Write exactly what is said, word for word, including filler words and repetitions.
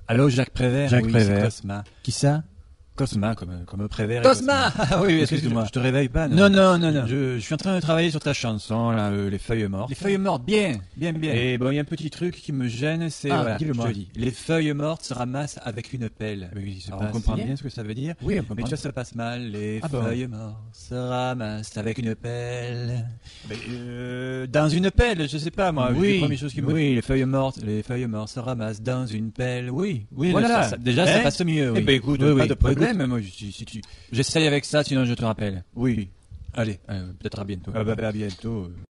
Allô, Jacques Prévert. Jacques oui, Prévert. c'est Cosma. Qui ça? Cosma, comme, comme Prévert. et Cosma. Ah oui, excuse-moi. Je te réveille pas, Non, non, non, non. Je, je suis en train de travailler sur ta chanson, là, euh, Les Feuilles Mortes. Les feuilles mortes, bien, bien, bien. Et bon, il y a un petit truc qui me gêne, c'est, Ah, voilà, je dis-le-moi. te dis, les feuilles mortes se ramassent avec une pelle. Oui, c'est Alors, pas on comprend bien. bien ce que ça veut dire. Oui, on Mais comprend. tu vois, ça passe mal. Les Ah bon. feuilles mortes se ramassent avec une pelle. Mais, euh, dans une pelle, je sais pas, moi. Oui, la première chose qui me... Oui, les feuilles mortes, les feuilles mortes se ramassent dans une pelle. Oui, oui, Voilà. ça- ça- déjà, Hein? ça passe mieux. Oui. Eh ben, écoute, Oui, pas oui. de problème. Écoute, moi, si, si tu... J'essaye avec ça, sinon je te rappelle. Oui. Allez, euh, peut-être à bientôt. Ah bah, à bientôt.